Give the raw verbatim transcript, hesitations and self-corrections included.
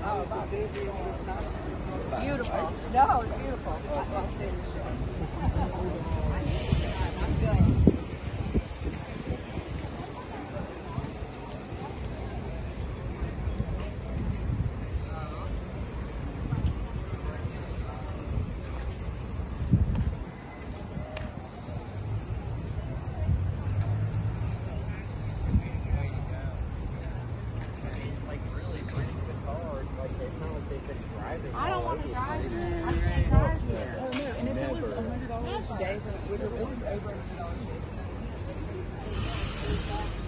Beautiful. No, it's beautiful. I'll say the show. I'm good. I don't want to drive it. I can't drive here. Oh, no. And if it was one hundred dollars a day, it would have been over one hundred dollars a day.